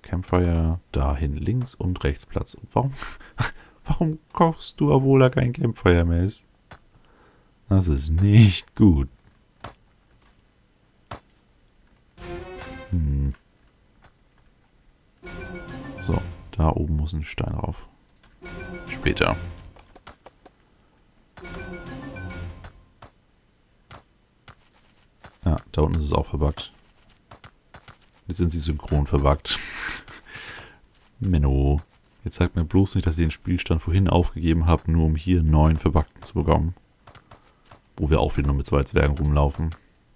Campfire, dahin links und rechts Platz. Und warum kochst du, obwohl da kein Campfire mehr ist? Das ist nicht gut. So, da oben muss ein Stein drauf. Später. Ja, da unten ist es auch verbuggt. Jetzt sind sie synchron verbuggt. Menno. Jetzt sagt mir bloß nicht, dass ich den Spielstand vorhin aufgegeben habe, nur um hier einen neuen verbuggten zu bekommen. Wo wir auch wieder nur mit 2 Zwergen rumlaufen.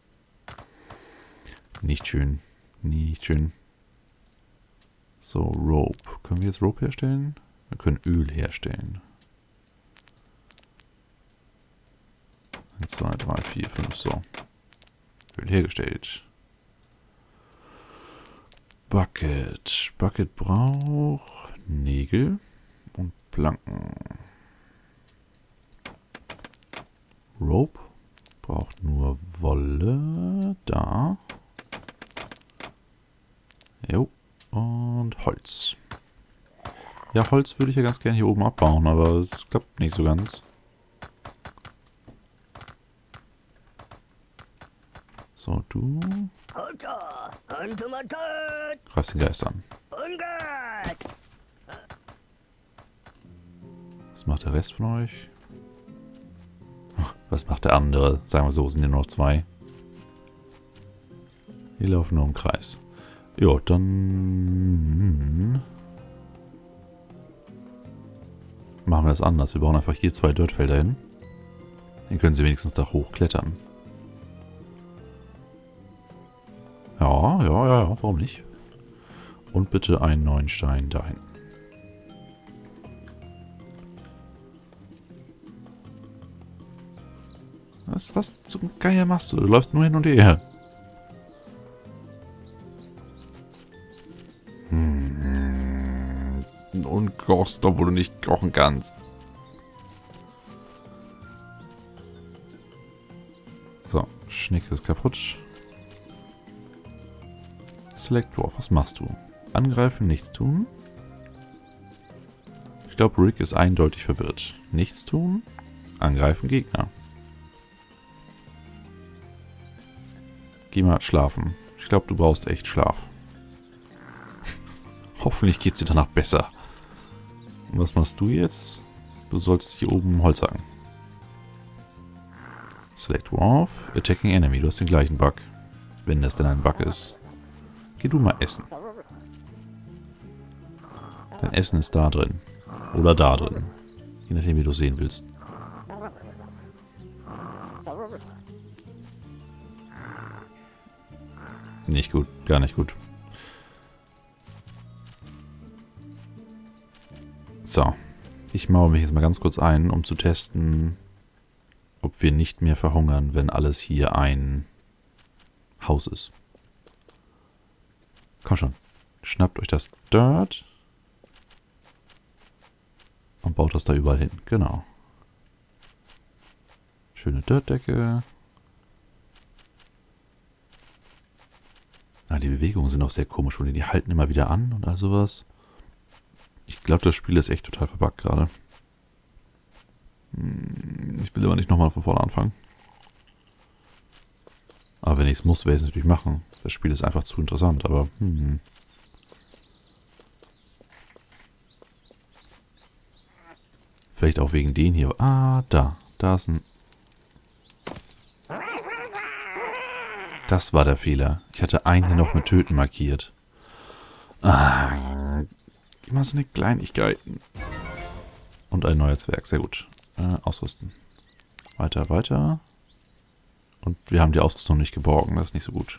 Nicht schön. Nicht schön. So, Rope. Können wir jetzt Rope herstellen? Wir können Öl herstellen. 1, 2, 3, 4, 5, so. Öl hergestellt. Bucket. Bucket braucht Nägel und Planken. Rope braucht nur Wolle. Da. Jo. Und Holz. Ja, Holz würde ich ja ganz gerne hier oben abbauen, aber es klappt nicht so ganz. So, du greifst den Geist an. Was macht der Rest von euch? Was macht der andere? Sagen wir so, sind ja nur noch 2. Die laufen nur im Kreis. Jo, dann machen wir das anders. Wir bauen einfach hier 2 Dirtfelder hin. Dann können sie wenigstens da hochklettern. Ja, warum nicht? Und bitte einen neuen Stein dahin. Was zum Geier machst du? Du läufst nur hin und her. Und kochst, obwohl du nicht kochen kannst. So, Schnick ist kaputt. Select Dwarf, was machst du? Angreifen, nichts tun. Ich glaube, Rick ist eindeutig verwirrt. Nichts tun, angreifen, Gegner. Geh mal schlafen. Ich glaube, du brauchst echt Schlaf. Hoffentlich geht es dir danach besser. Und was machst du jetzt? Du solltest hier oben Holz hacken. Select Dwarf, Attacking Enemy. Du hast den gleichen Bug. Wenn das denn ein Bug ist. Geh du mal essen. Dein Essen ist da drin. Oder da drin. Je nachdem, wie du sehen willst. Nicht gut. Gar nicht gut. So. Ich maue mich jetzt mal ganz kurz ein, um zu testen, ob wir nicht mehr verhungern, wenn alles hier ein Haus ist. Komm schon. Schnappt euch das Dirt. Und baut das da überall hin. Genau. Schöne Dirtdecke. Ah, die Bewegungen sind auch sehr komisch. Und die halten immer wieder an und all sowas. Ich glaube, das Spiel ist echt total verbuggt gerade. Ich will aber nicht nochmal von vorne anfangen. Aber wenn ich es muss, werde ich es natürlich machen. Das Spiel ist einfach zu interessant, aber... Vielleicht auch wegen den hier. Ah, da. Da ist ein... Das war der Fehler. Ich hatte einen hier noch mit Töten markiert. Ah, immer so eine Kleinigkeiten. Und ein neuer Zwerg. Sehr gut. Ausrüsten. Weiter, weiter. Und wir haben die Ausrüstung nicht geborgen. Das ist nicht so gut.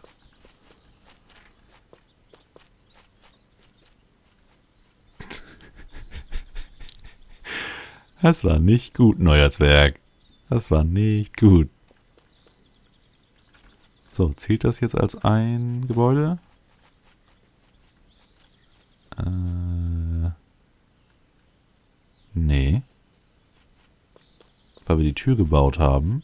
Das war nicht gut, neuer Zwerg. Das war nicht gut. So, zählt das jetzt als ein Gebäude? Nee. Weil wir die Tür gebaut haben,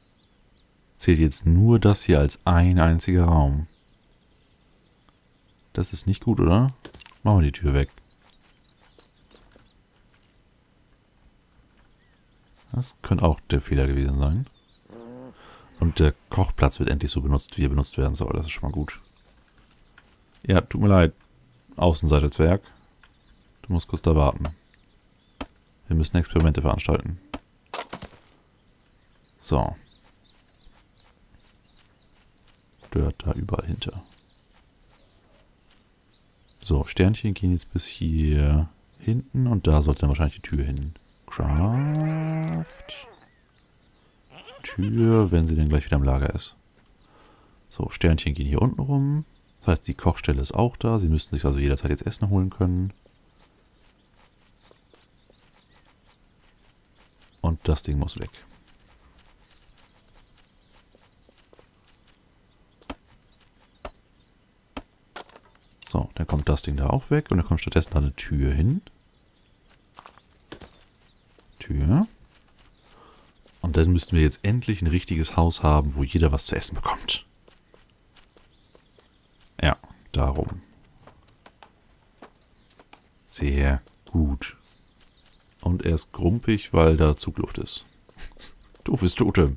zählt jetzt nur das hier als ein einziger Raum. Das ist nicht gut, oder? Machen wir die Tür weg. Das könnte auch der Fehler gewesen sein. Und der Kochplatz wird endlich so benutzt, wie er benutzt werden soll. Das ist schon mal gut. Ja, tut mir leid. Außenseite Zwerg. Du musst kurz da warten. Wir müssen Experimente veranstalten. So. Stört da überall hinter. So, Sternchen gehen jetzt bis hier hinten und da sollte dann wahrscheinlich die Tür hin. Craft. Tür, wenn sie dann gleich wieder im Lager ist. So, Sternchen gehen hier unten rum. Das heißt, die Kochstelle ist auch da. Sie müssten sich also jederzeit jetzt Essen holen können. Und das Ding muss weg. So, dann kommt das Ding da auch weg und dann kommt stattdessen da eine Tür hin. Tür. Und dann müssten wir jetzt endlich ein richtiges Haus haben, wo jeder was zu essen bekommt. Ja, darum. Sehr gut. Und er ist grumpig, weil da Zugluft ist. Doofes Totem.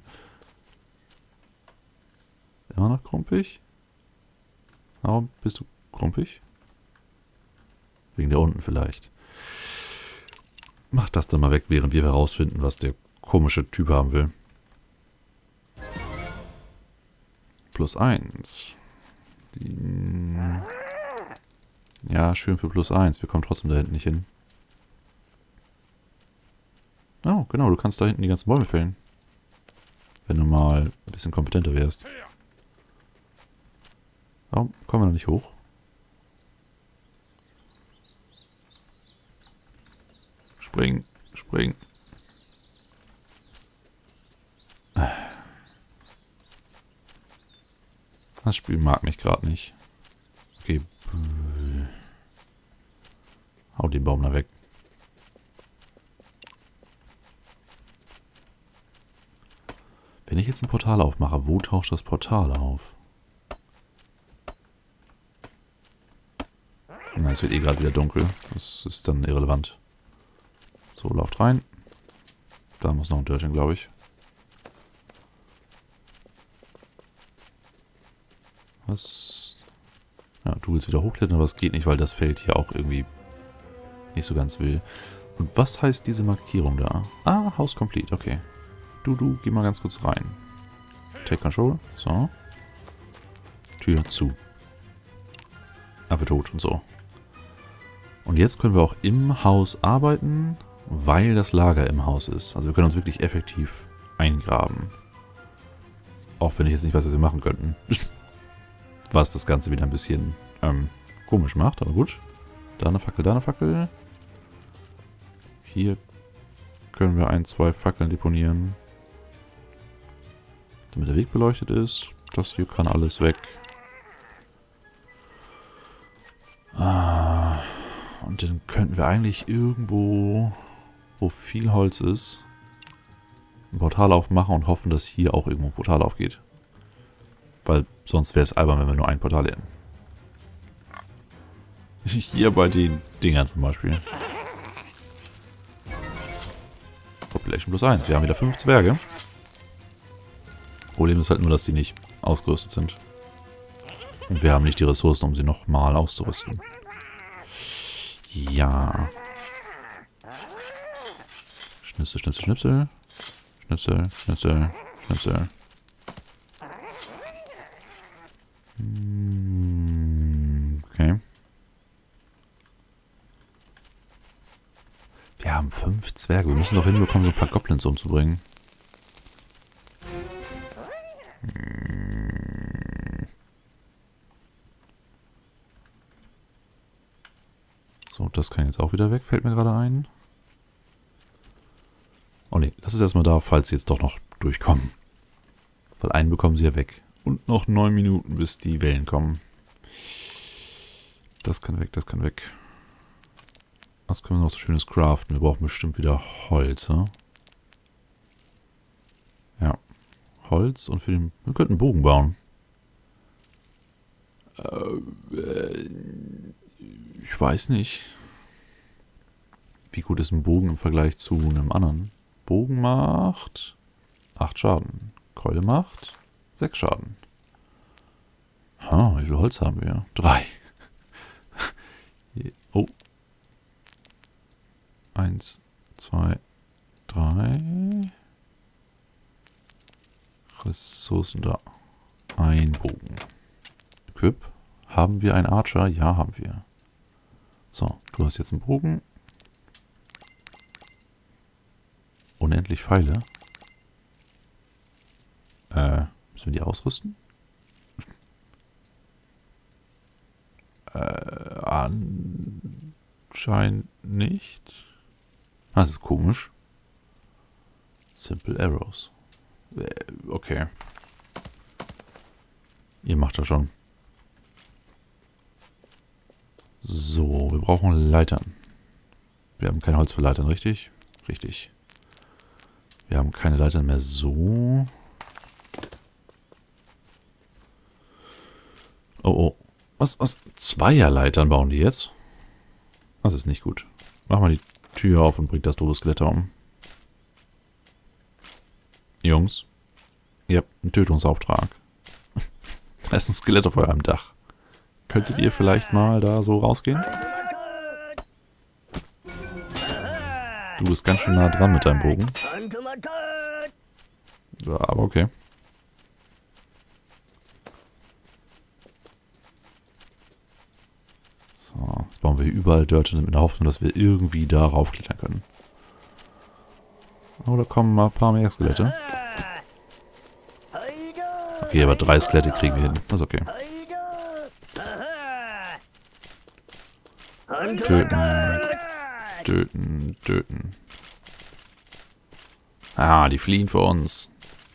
Immer noch grumpig? Warum bist du grumpig? Wegen der unten vielleicht. Mach das dann mal weg, während wir herausfinden, was der komische Typ haben will. +1. Ja, schön für +1. Wir kommen trotzdem da hinten nicht hin. Oh, genau, du kannst da hinten die ganzen Bäume fällen. Wenn du mal ein bisschen kompetenter wärst. Warum kommen wir noch nicht hoch? Spring, spring. Das Spiel mag mich gerade nicht. Okay. Hau den Baum da weg. Wenn ich jetzt ein Portal aufmache, wo taucht das Portal auf? Na, es wird eh gerade wieder dunkel. Das ist dann irrelevant. So, lauft rein. Da muss noch ein Törtchen, glaube ich. Was? Ja, du willst wieder hochklettern, aber es geht nicht, weil das Feld hier auch irgendwie nicht so ganz will. Und was heißt diese Markierung da? Ah, House Complete, okay. Du, geh mal ganz kurz rein. Take Control, so. Tür zu. Affe tot und so. Und jetzt können wir auch im Haus arbeiten, weil das Lager im Haus ist. Also wir können uns wirklich effektiv eingraben. Auch wenn ich jetzt nicht weiß, was wir machen könnten. Was das Ganze wieder ein bisschen komisch macht, aber gut. Da eine Fackel, da eine Fackel. Hier können wir 1, 2 Fackeln deponieren. Damit der Weg beleuchtet ist. Das hier kann alles weg. Und dann könnten wir eigentlich irgendwo, wo viel Holz ist, ein Portal aufmachen und hoffen, dass hier auch irgendwo ein Portal aufgeht. Weil sonst wäre es albern, wenn wir nur ein Portal hätten. Hier bei den Dingern zum Beispiel. Population +1. Wir haben wieder 5 Zwerge. Problem ist halt nur, dass die nicht ausgerüstet sind. Und wir haben nicht die Ressourcen, um sie nochmal auszurüsten. Ja. Schnipsel, Schnipsel, Schnipsel. Schnipsel, Schnipsel, Schnipsel. Okay. Wir haben 5 Zwerge. Wir müssen doch hinbekommen, so ein paar Goblins umzubringen. So, das kann jetzt auch wieder weg, fällt mir gerade ein. Oh ne, lass es erstmal da, falls sie jetzt doch noch durchkommen. Weil einen bekommen sie ja weg. Und noch 9 Minuten, bis die Wellen kommen. Das kann weg, das kann weg. Was können wir noch so schönes craften? Wir brauchen bestimmt wieder Holz, ne? Ja. Holz und für den... Wir könnten einen Bogen bauen. Ich weiß nicht. Wie gut ist ein Bogen im Vergleich zu einem anderen? Bogen macht 8 Schaden. Keule macht 6 Schaden. Wie viel Holz haben wir? 3. Oh. 1, 2, 3. Ressourcen da. Ein Bogen. Equip. Haben wir einen Archer? Ja, haben wir. So, du hast jetzt einen Bogen. Unendlich Pfeile. Müssen wir die ausrüsten? Anscheinend nicht. Das ist komisch. Simple Arrows. Okay. Ihr macht das schon. So, wir brauchen Leitern. Wir haben kein Holz für Leitern, richtig? Richtig. Wir haben keine Leitern mehr so. Oh. Was? Zweierleitern bauen die jetzt? Das ist nicht gut. Mach mal die Tür auf und bringt das Todesskelett um. Jungs, ihr habt einen Tötungsauftrag. Da ist ein Skelett auf eurem Dach. Könntet ihr vielleicht mal da so rausgehen? Du bist ganz schön nah dran mit deinem Bogen. Ja, aber okay. So, jetzt bauen wir überall Dörte mit der Hoffnung, dass wir irgendwie da raufklettern können. Oh, da kommen mal ein paar mehr Skelette. Okay, aber 3 Skelette kriegen wir hin. Das ist okay. Töten. Ah, die fliehen vor uns.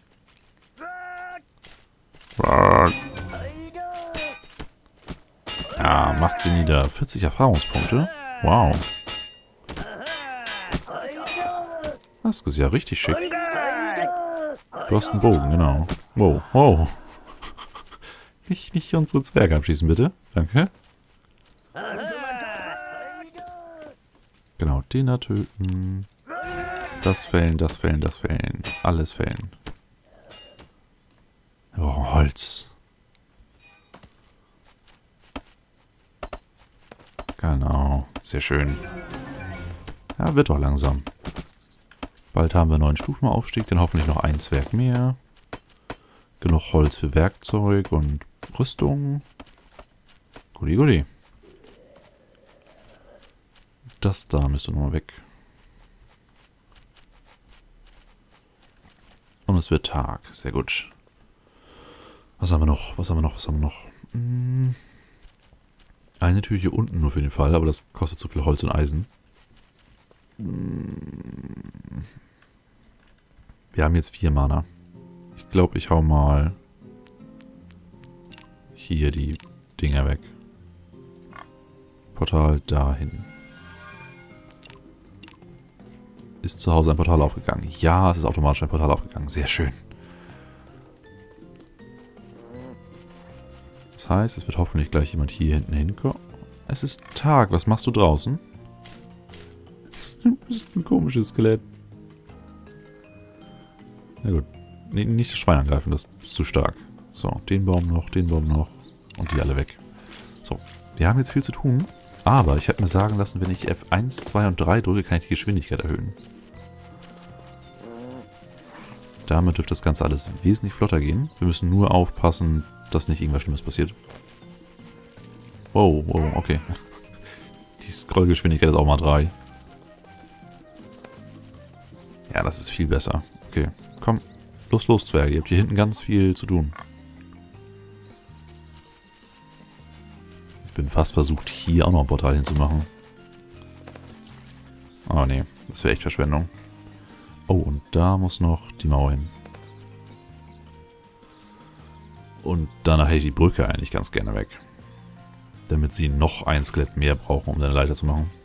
Ja, macht sie nieder. 40 Erfahrungspunkte. Wow. Das ist ja richtig schick. Du hast einen Bogen, genau. Wow. Nicht unsere Zwerge abschießen, bitte. Danke. Genau, den da töten. Das fällen. Alles fällen. Oh, Holz. Genau, sehr schön. Ja, wird doch langsam. Bald haben wir 9 Stufenaufstieg, dann hoffentlich noch ein Zwerg mehr. Genug Holz für Werkzeug und Rüstung. Guti. Das da müsste nochmal weg. Und es wird Tag. Sehr gut. Was haben wir noch? Eine Tür hier unten nur für den Fall, aber das kostet zu viel Holz und Eisen. Wir haben jetzt 4 Mana. Ich glaube, ich hau mal hier die Dinger weg. Portal dahin. Ist zu Hause ein Portal aufgegangen? Ja, es ist automatisch ein Portal aufgegangen. Sehr schön. Das heißt, es wird hoffentlich gleich jemand hier hinten hinkommen. Es ist Tag. Was machst du draußen? Du bist ein komisches Skelett. Na gut. Nee, nicht das Schwein angreifen, das ist zu stark. So, den Baum noch und die alle weg. So, wir haben jetzt viel zu tun, aber ich habe mir sagen lassen, wenn ich F1, 2 und 3 drücke, kann ich die Geschwindigkeit erhöhen. Damit dürfte das Ganze alles wesentlich flotter gehen. Wir müssen nur aufpassen, dass nicht irgendwas Schlimmes passiert. Wow, okay. Die Scrollgeschwindigkeit ist auch mal 3. Ja, das ist viel besser. Okay, komm. Los, Zwerge. Ihr habt hier hinten ganz viel zu tun. Ich bin fast versucht, hier auch noch ein Portal hinzumachen. Oh nee, das wäre echt Verschwendung. Oh, und da muss noch die Mauer hin. Und danach hätte ich die Brücke eigentlich ganz gerne weg. Damit sie noch ein Skelett mehr brauchen, um eine Leiter zu machen.